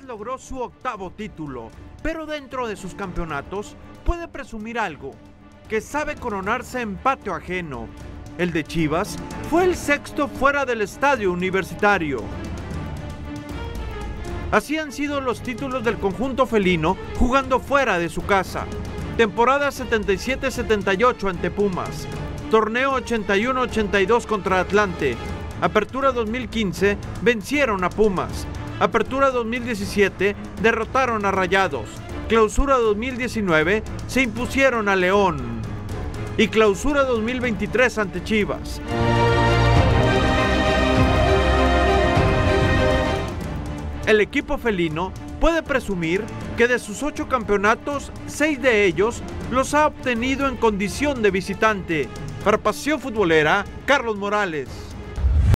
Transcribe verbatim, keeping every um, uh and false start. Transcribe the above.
logró su octavo título, pero dentro de sus campeonatos puede presumir algo, que sabe coronarse en patio ajeno. El de Chivas fue el sexto fuera del estadio universitario. Así han sido los títulos del conjunto felino jugando fuera de su casa. Temporada setenta y siete setenta y ocho ante Pumas. Torneo ochenta y uno ochenta y dos contra Atlante. Apertura dos mil quince vencieron a Pumas. Apertura dos mil diecisiete derrotaron a Rayados. Clausura dos mil diecinueve se impusieron a León. Y clausura dos mil veintitrés ante Chivas. El equipo felino puede presumir que de sus ocho campeonatos, seis de ellos los ha obtenido en condición de visitante. Para Pasión Futbolera, Carlos Morales.